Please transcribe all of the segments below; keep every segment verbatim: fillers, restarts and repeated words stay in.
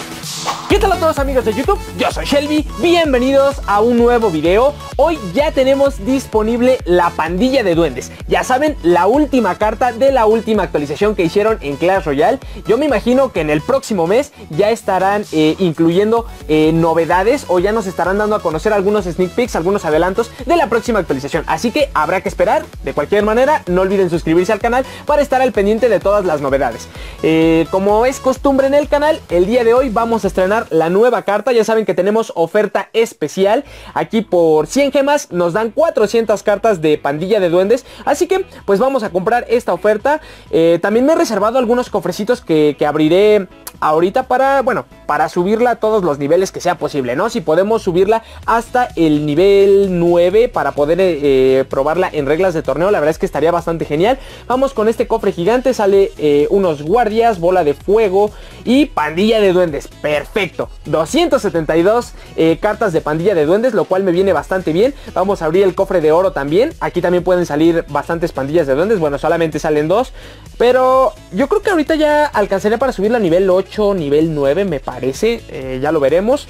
¿Qué tal a todos amigos de YouTube? Yo soy Shelby, bienvenidos a un nuevo video. Hoy ya tenemos disponible la pandilla de duendes. Ya saben, la última carta de la última actualización que hicieron en Clash Royale. Yo me imagino que en el próximo mes ya estarán eh, incluyendo eh, novedades, o ya nos estarán dando a conocer algunos sneak peeks, algunos adelantos de la próxima actualización. Así que habrá que esperar. De cualquier manera, no olviden suscribirse al canal para estar al pendiente de todas las novedades. Eh, como es costumbre en el canal, el día de hoy vamos a estrenar la nueva carta. Ya saben que tenemos oferta especial. Aquí por cien gemas nos dan cuatrocientas cartas de pandilla de duendes. Así que pues vamos a comprar esta oferta. eh, También me he reservado algunos cofrecitos que, que abriré ahorita para, bueno, para subirla a todos los niveles que sea posible, ¿no? Si podemos subirla hasta el nivel nueve para poder eh, probarla en reglas de torneo, la verdad es que estaría bastante genial. Vamos con este cofre gigante. Sale eh, unos guardias, bola de fuego y pandilla de duendes. Perfecto, doscientas setenta y dos eh, cartas de pandilla de duendes, lo cual me viene bastante bien. Vamos a abrir el cofre de oro también. Aquí también pueden salir bastantes pandillas de duendes. Bueno, solamente salen dos, pero yo creo que ahorita ya alcanzaría para subirla a nivel ocho, nivel nueve me parece. eh, Ya lo veremos.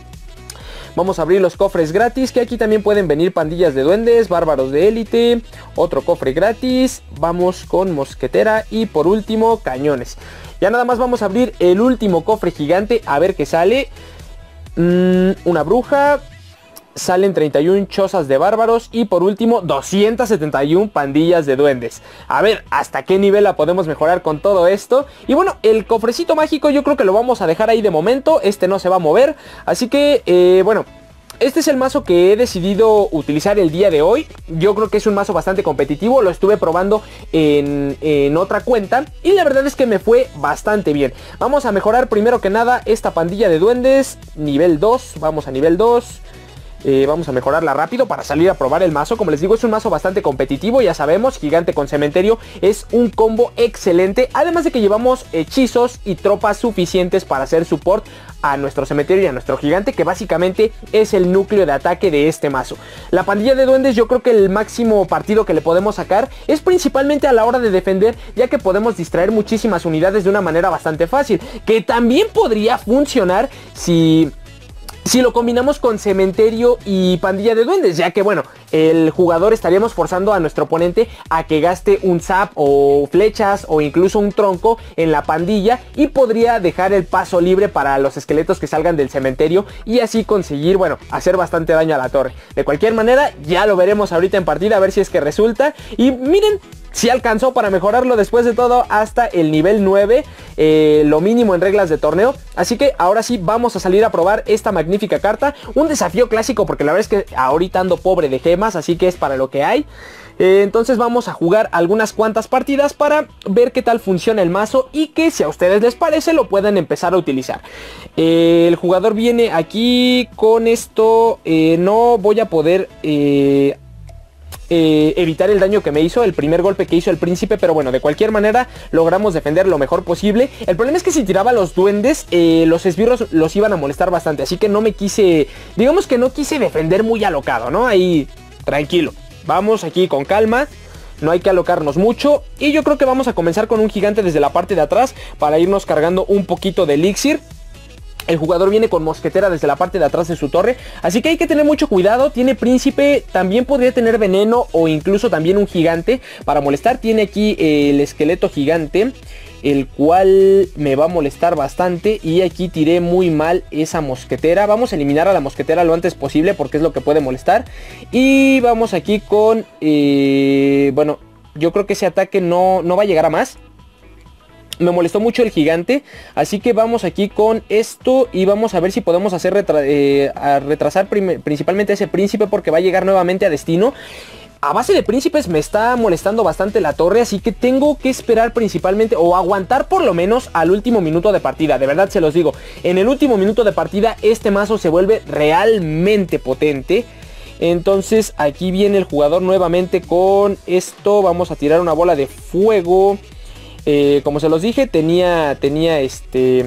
Vamos a abrir los cofres gratis, que aquí también pueden venir pandillas de duendes, bárbaros de élite, otro cofre gratis. Vamos con mosquetera y por último cañones. Ya nada más vamos a abrir el último cofre gigante, a ver qué sale. mm, Una bruja. Salen treinta y una chozas de bárbaros y por último doscientas setenta y una pandillas de duendes. A ver hasta qué nivel la podemos mejorar con todo esto. Y bueno, el cofrecito mágico yo creo que lo vamos a dejar ahí de momento. Este no se va a mover. Así que eh, bueno, este es el mazo que he decidido utilizar el día de hoy. Yo creo que es un mazo bastante competitivo. Lo estuve probando en, en otra cuenta y la verdad es que me fue bastante bien. Vamos a mejorar primero que nada esta pandilla de duendes. Nivel dos, vamos a nivel dos. Eh, vamos a mejorarla rápido para salir a probar el mazo. Como les digo, es un mazo bastante competitivo. Ya sabemos, gigante con cementerio es un combo excelente. Además de que llevamos hechizos y tropas suficientes para hacer support a nuestro cementerio y a nuestro gigante, que básicamente es el núcleo de ataque de este mazo. La pandilla de duendes, yo creo que el máximo partido que le podemos sacar es principalmente a la hora de defender, ya que podemos distraer muchísimas unidades de una manera bastante fácil, que también podría funcionar si... Si lo combinamos con cementerio y pandilla de duendes, ya que bueno, el jugador estaríamos forzando a nuestro oponente a que gaste un zap o flechas o incluso un tronco en la pandilla, y podría dejar el paso libre para los esqueletos que salgan del cementerio y así conseguir, bueno, hacer bastante daño a la torre. De cualquier manera, ya lo veremos ahorita en partida a ver si es que resulta. Y miren, si alcanzó para mejorarlo después de todo hasta el nivel nueve, eh, lo mínimo en reglas de torneo. Así que ahora sí vamos a salir a probar esta magnífica carta. Un desafío clásico porque la verdad es que ahorita ando pobre de gemas, así que es para lo que hay. Eh, entonces vamos a jugar algunas cuantas partidas para ver qué tal funciona el mazo y que si a ustedes les parece lo puedan empezar a utilizar. Eh, el jugador viene aquí con esto. Eh, no voy a poder... Eh, Eh, evitar el daño que me hizo el primer golpe que hizo el príncipe, pero bueno, de cualquier manera logramos defender lo mejor posible. El problema es que si tiraba los duendes, eh, los esbirros los iban a molestar bastante, así que no me quise, digamos que no quise defender muy alocado, ¿no? Ahí, tranquilo, vamos aquí con calma. No hay que alocarnos mucho. Y yo creo que vamos a comenzar con un gigante desde la parte de atrás para irnos cargando un poquito de elixir. El jugador viene con mosquetera desde la parte de atrás de su torre, así que hay que tener mucho cuidado. Tiene príncipe, también podría tener veneno o incluso también un gigante para molestar. Tiene aquí el esqueleto gigante, el cual me va a molestar bastante. Y aquí tiré muy mal esa mosquetera. Vamos a eliminar a la mosquetera lo antes posible porque es lo que puede molestar. Y vamos aquí con... Eh, bueno, yo creo que ese ataque no, no va a llegar a más. Me molestó mucho el gigante, así que vamos aquí con esto y vamos a ver si podemos hacer retra eh, a retrasar principalmente a ese príncipe, porque va a llegar nuevamente a destino. A base de príncipes me está molestando bastante la torre, así que tengo que esperar principalmente o aguantar por lo menos al último minuto de partida. De verdad se los digo, en el último minuto de partida este mazo se vuelve realmente potente. Entonces aquí viene el jugador nuevamente con esto. Vamos a tirar una bola de fuego. Eh, como se los dije, tenía, tenía este...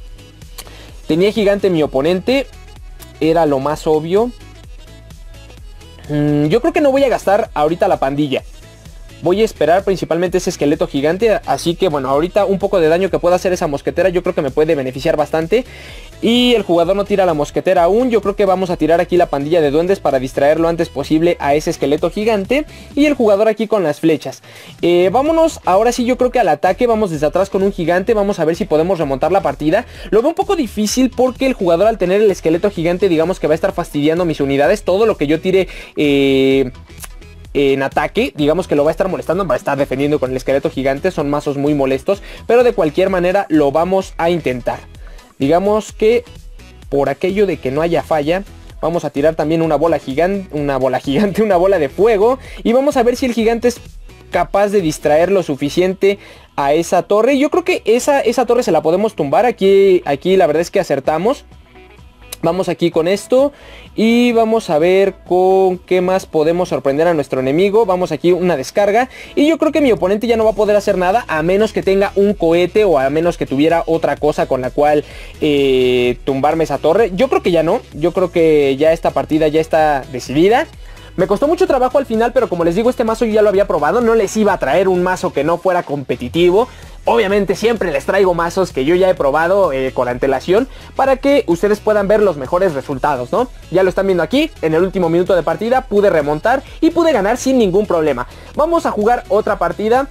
Tenía gigante mi oponente. Era lo más obvio. Mm, yo creo que no voy a gastar ahorita la pandilla. Voy a esperar principalmente ese esqueleto gigante, así que bueno, ahorita un poco de daño que pueda hacer esa mosquetera yo creo que me puede beneficiar bastante. Y el jugador no tira la mosquetera aún, yo creo que vamos a tirar aquí la pandilla de duendes para distraer lo antes posible a ese esqueleto gigante. Y el jugador aquí con las flechas. Eh, vámonos ahora sí yo creo que al ataque, vamos desde atrás con un gigante, vamos a ver si podemos remontar la partida. Lo veo un poco difícil porque el jugador al tener el esqueleto gigante digamos que va a estar fastidiando mis unidades, todo lo que yo tire... Eh... en ataque, digamos que lo va a estar molestando, va a estar defendiendo con el esqueleto gigante, son mazos muy molestos, pero de cualquier manera lo vamos a intentar. Digamos que por aquello de que no haya falla, vamos a tirar también una bola gigante, una bola gigante, una bola de fuego, y vamos a ver si el gigante es capaz de distraer lo suficiente a esa torre. Yo creo que esa, esa torre se la podemos tumbar, aquí, aquí la verdad es que acertamos. Vamos aquí con esto y vamos a ver con qué más podemos sorprender a nuestro enemigo. Vamos aquí una descarga y yo creo que mi oponente ya no va a poder hacer nada a menos que tenga un cohete o a menos que tuviera otra cosa con la cual eh, tumbarme esa torre. Yo creo que ya no, yo creo que ya esta partida ya está decidida. Me costó mucho trabajo al final, pero como les digo, este mazo yo ya lo había probado. No les iba a traer un mazo que no fuera competitivo. Obviamente siempre les traigo mazos que yo ya he probado eh, con antelación para que ustedes puedan ver los mejores resultados, ¿no? Ya lo están viendo aquí, en el último minuto de partida pude remontar y pude ganar sin ningún problema. Vamos a jugar otra partida.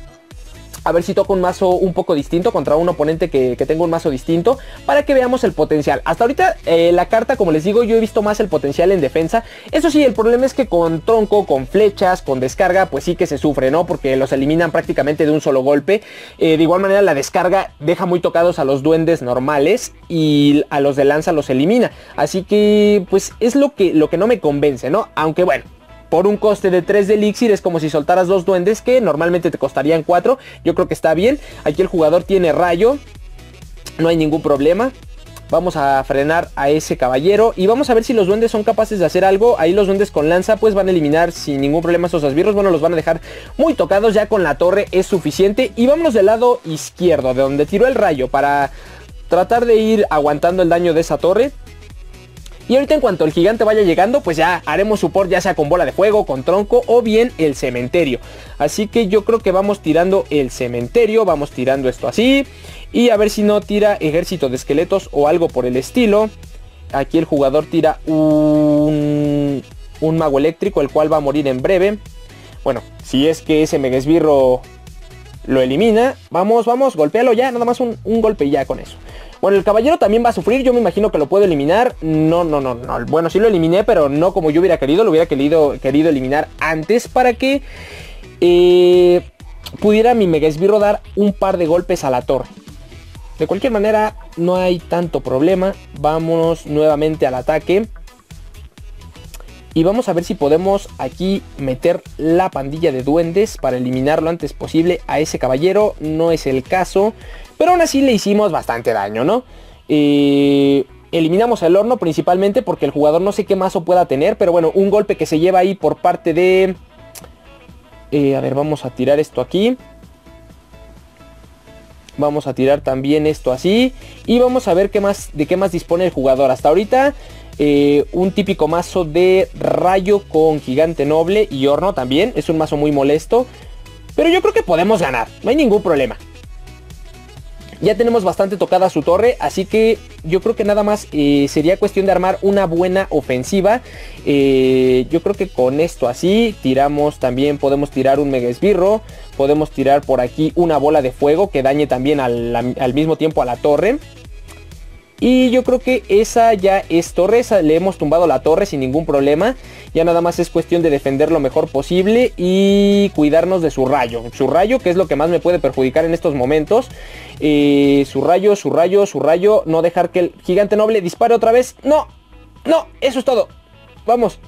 A ver si toco un mazo un poco distinto contra un oponente que, que tenga un mazo distinto para que veamos el potencial. Hasta ahorita eh, la carta, como les digo, yo he visto más el potencial en defensa. Eso sí, el problema es que con tronco, con flechas, con descarga, pues sí que se sufre, ¿no? Porque los eliminan prácticamente de un solo golpe. Eh, de igual manera la descarga deja muy tocados a los duendes normales y a los de lanza los elimina. Así que pues es lo que, lo que no me convence, ¿no? Aunque bueno, por un coste de tres de elixir es como si soltaras dos duendes que normalmente te costarían cuatro. Yo creo que está bien. Aquí el jugador tiene rayo, no hay ningún problema. Vamos a frenar a ese caballero y vamos a ver si los duendes son capaces de hacer algo. Ahí los duendes con lanza pues van a eliminar sin ningún problema esos esbirros. Bueno, los van a dejar muy tocados, ya con la torre es suficiente. Y vámonos del lado izquierdo, de donde tiró el rayo, para tratar de ir aguantando el daño de esa torre. Y ahorita en cuanto el gigante vaya llegando, pues ya haremos support, ya sea con bola de fuego, con tronco o bien el cementerio. Así que yo creo que vamos tirando el cementerio, vamos tirando esto así. Y a ver si no tira ejército de esqueletos o algo por el estilo. Aquí el jugador tira un, un mago eléctrico, el cual va a morir en breve. Bueno, si es que ese mega esbirro lo elimina. Vamos, vamos, golpéalo ya, nada más un, un golpe ya con eso. Bueno, el caballero también va a sufrir, yo me imagino que lo puedo eliminar. No, no, no, no. Bueno, sí lo eliminé, pero no como yo hubiera querido. Lo hubiera querido, querido eliminar antes para que eh, pudiera mi mega esbirro dar un par de golpes a la torre. De cualquier manera, no hay tanto problema. Vámonos nuevamente al ataque. Y vamos a ver si podemos aquí meter la pandilla de duendes para eliminar lo antes posible a ese caballero. No es el caso, pero aún así le hicimos bastante daño, ¿no? Eh, eliminamos el horno principalmente porque el jugador no sé qué mazo pueda tener, pero bueno, un golpe que se lleva ahí por parte de... Eh, a ver, vamos a tirar esto aquí. Vamos a tirar también esto así. Y vamos a ver qué más, de qué más dispone el jugador. Hasta ahorita eh, un típico mazo de rayo con gigante noble y horno también. Es un mazo muy molesto, pero yo creo que podemos ganar, no hay ningún problema. Ya tenemos bastante tocada su torre, así que yo creo que nada más eh, sería cuestión de armar una buena ofensiva. Eh, yo creo que con esto así tiramos también, podemos tirar un mega esbirro. Podemos tirar por aquí una bola de fuego que dañe también al, al mismo tiempo a la torre. Y yo creo que esa ya es torre, esa, le hemos tumbado la torre sin ningún problema. Ya nada más es cuestión de defender lo mejor posible y cuidarnos de su rayo. Su rayo, que es lo que más me puede perjudicar en estos momentos. Eh, su rayo, su rayo, su rayo. No dejar que el gigante noble dispare otra vez. No, no, eso es todo. Vamos.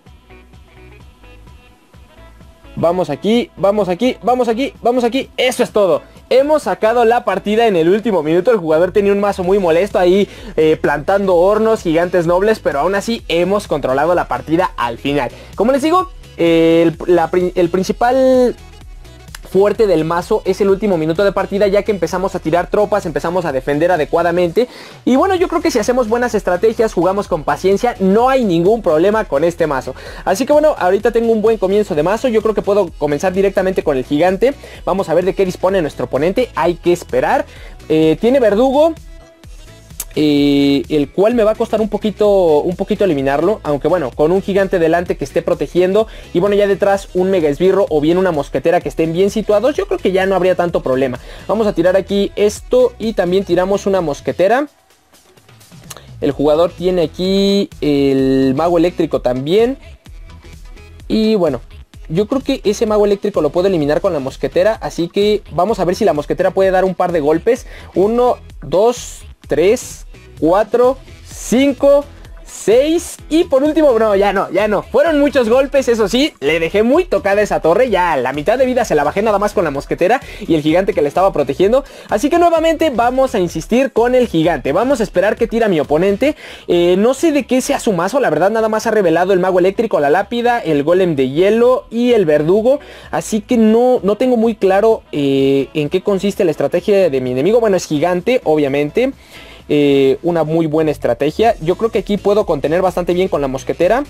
Vamos aquí, vamos aquí, vamos aquí, vamos aquí. Eso es todo. Hemos sacado la partida en el último minuto. El jugador tenía un mazo muy molesto ahí eh, plantando hornos, gigantes nobles, pero aún así hemos controlado la partida al final. Como les digo, eh, el, la, el principal fuerte del mazo es el último minuto de partida, ya que empezamos a tirar tropas, empezamos a defender adecuadamente. Y bueno, yo creo que si hacemos buenas estrategias, jugamos con paciencia, no hay ningún problema con este mazo. Así que bueno, ahorita tengo un buen comienzo de mazo. Yo creo que puedo comenzar directamente con el gigante. Vamos a ver de qué dispone nuestro oponente, hay que esperar. eh, Tiene verdugo, Eh, el cual me va a costar un poquito un poquito eliminarlo, aunque bueno, con un gigante delante que esté protegiendo y bueno, ya detrás un mega esbirro o bien una mosquetera que estén bien situados, yo creo que ya no habría tanto problema. Vamos a tirar aquí esto y también tiramos una mosquetera. El jugador tiene aquí el mago eléctrico también y bueno, yo creo que ese mago eléctrico lo puedo eliminar con la mosquetera, así que vamos a ver si la mosquetera puede dar un par de golpes. Uno, dos, tres, cuatro, cinco, seis y por último, no, ya no, ya no. Fueron muchos golpes, eso sí, le dejé muy tocada esa torre, ya la mitad de vida se la bajé nada más con la mosquetera y el gigante que le estaba protegiendo. Así que nuevamente vamos a insistir con el gigante, vamos a esperar que tira mi oponente. eh, No sé de qué sea su mazo, la verdad nada más ha revelado el mago eléctrico, la lápida, el golem de hielo y el verdugo. Así que no, no tengo muy claro eh, en qué consiste la estrategia de mi enemigo. Bueno, es gigante, obviamente. Eh, una muy buena estrategia. Yo creo que aquí puedo contener bastante bien con la mosquetera.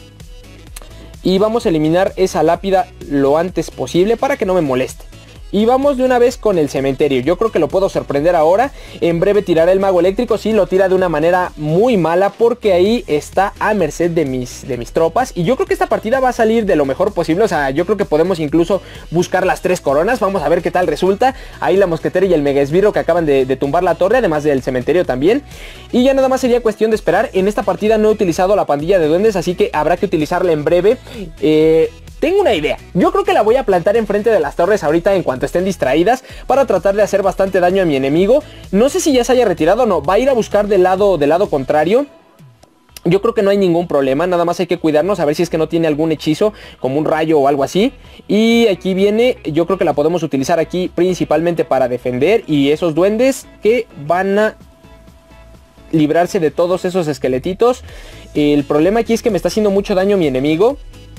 Y vamos a eliminar esa lápida lo antes posible para que no me moleste. Y vamos de una vez con el cementerio. Yo creo que lo puedo sorprender ahora. En breve tirará el mago eléctrico. Sí, lo tira de una manera muy mala porque ahí está a merced de mis, de mis tropas. Y yo creo que esta partida va a salir de lo mejor posible. O sea, yo creo que podemos incluso buscar las tres coronas. Vamos a ver qué tal resulta. Ahí la mosquetera y el mega esbirro que acaban de, de tumbar la torre. Además del cementerio también. Y ya nada más sería cuestión de esperar. En esta partida no he utilizado la pandilla de duendes, así que habrá que utilizarla en breve. Eh... Tengo una idea, yo creo que la voy a plantar enfrente de las torres ahorita en cuanto estén distraídas para tratar de hacer bastante daño a mi enemigo. No sé si ya se haya retirado o no, va a ir a buscar del lado, del lado contrario. Yo creo que no hay ningún problema, nada más hay que cuidarnos a ver si es que no tiene algún hechizo como un rayo o algo así. Y aquí viene, yo creo que la podemos utilizar aquí principalmente para defender y esos duendes que van a librarse de todos esos esqueletitos. El problema aquí es que me está haciendo mucho daño mi enemigo.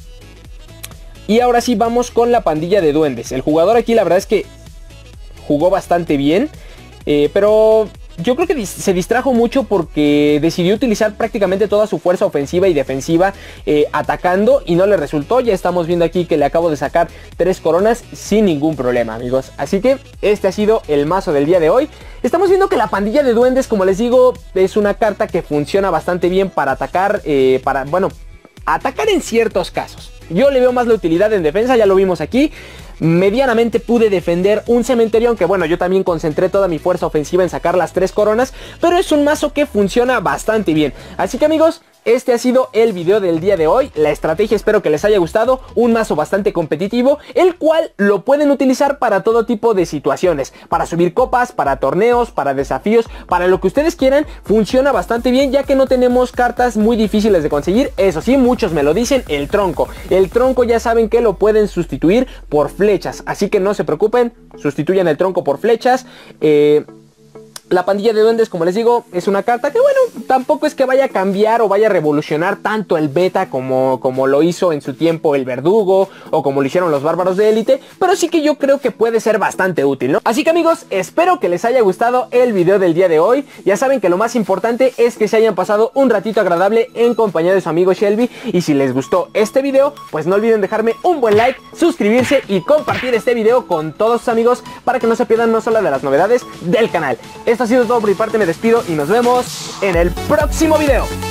Y ahora sí vamos con la pandilla de duendes. El jugador aquí la verdad es que jugó bastante bien. Eh, pero yo creo que se distrajo mucho porque decidió utilizar prácticamente toda su fuerza ofensiva y defensiva eh, atacando y no le resultó. Ya estamos viendo aquí que le acabo de sacar tres coronas sin ningún problema, amigos. Así que este ha sido el mazo del día de hoy. Estamos viendo que la pandilla de duendes, como les digo, es una carta que funciona bastante bien para atacar, eh, para, bueno, atacar en ciertos casos. Yo le veo más la utilidad en defensa, ya lo vimos aquí. Medianamente pude defender un cementerio, aunque bueno, yo también concentré toda mi fuerza ofensiva en sacar las tres coronas. Pero es un mazo que funciona bastante bien. Así que amigos, este ha sido el video del día de hoy. La estrategia espero que les haya gustado. Un mazo bastante competitivo, el cual lo pueden utilizar para todo tipo de situaciones. Para subir copas, para torneos, para desafíos, para lo que ustedes quieran. Funciona bastante bien ya que no tenemos cartas muy difíciles de conseguir. Eso sí, muchos me lo dicen, el tronco. El tronco ya saben que lo pueden sustituir por flechas. Así que no se preocupen, sustituyan el tronco por flechas. Eh... La pandilla de duendes, como les digo, es una carta que bueno, tampoco es que vaya a cambiar o vaya a revolucionar tanto el beta como, como lo hizo en su tiempo el verdugo o como lo hicieron los bárbaros de élite, pero sí que yo creo que puede ser bastante útil, ¿no? Así que amigos, espero que les haya gustado el video del día de hoy. Ya saben que lo más importante es que se hayan pasado un ratito agradable en compañía de su amigo Shelby. Y si les gustó este video, pues no olviden dejarme un buen like, suscribirse y compartir este video con todos sus amigos para que no se pierdan no solo de las novedades del canal. Esto ha sido todo por mi parte, me despido y nos vemos en el próximo video.